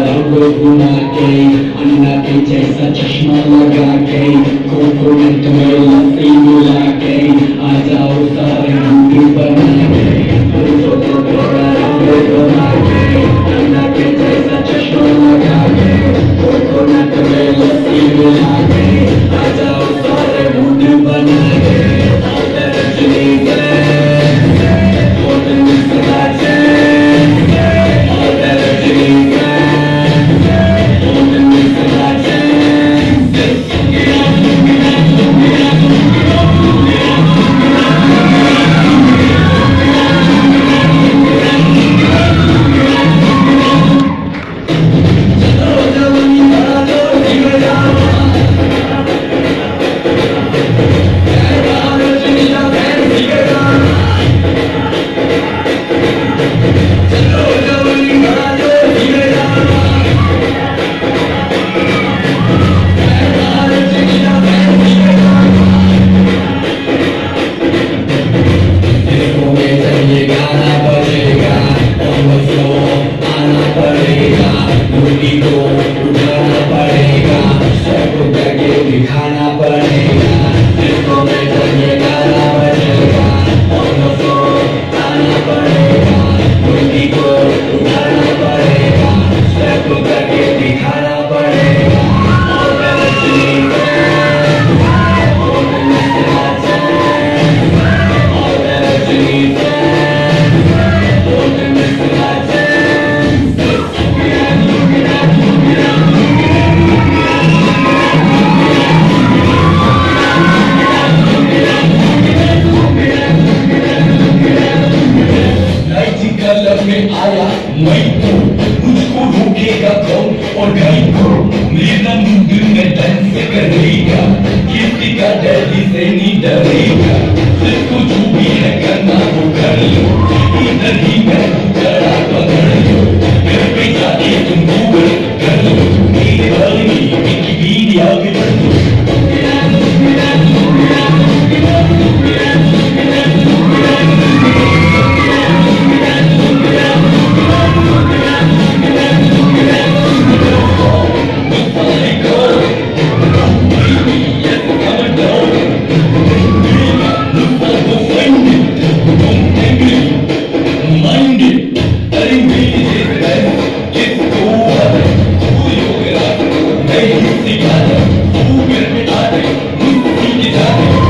रंग घुमा के, अन्ना के जैसा चश्मा लगा के, कोकोनट में लस्सी मिला के, आ जाओ सारे मूडी बना के, रंग घुमा के, अन्ना के जैसा चश्मा लगा के, कोकोनट में लस्सी मिला के, आ जाओ सारे मूडी बना के, रजनी खाना पड़ेगा, जिसको में चाहिए गाना बजेगा, आना पड़ेगा, मुर्गी को उठाना पड़ेगा, सबको करके दिखाना पड़ेगा। में आया मैं तो मुझको रोकेगा कौन और घर को मेरा मूड में डांस करेगा, किसी का डैडी से नहीं डरेगा, जिसको जो भी है करना वो कर लो, इधर ही मैं जरा पकड़ लो, घर पे जाके तुम गूगल कर लो, मेरे बारे में विकिपीडिया पे पढ़ लो। Hey,